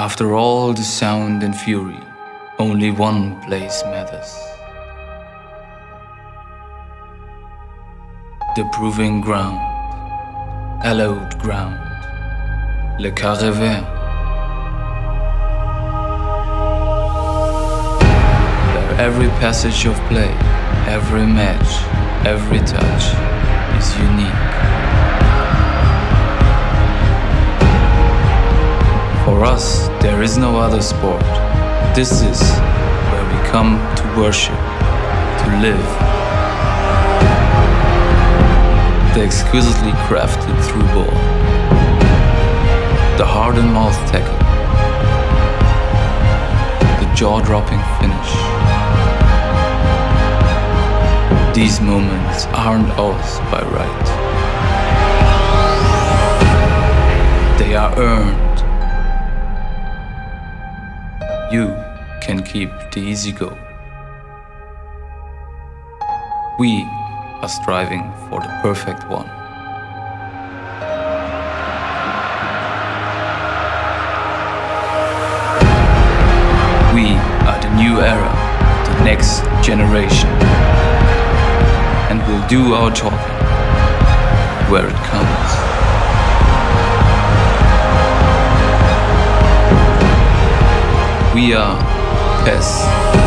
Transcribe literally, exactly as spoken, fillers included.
After all the sound and fury, only one place matters. The proving ground, hallowed ground, le carré vert. Where every passage of play, every match, every touch is unique. For us, there is no other sport. This is where we come to worship, to live. The exquisitely crafted through ball, the hard and mouth tackle, the jaw-dropping finish. These moments aren't ours by right. They are earned. You can keep the easy go. We are striving for the perfect one. We are the new era, the next generation. And we'll do our talking where it counts. We are P E S.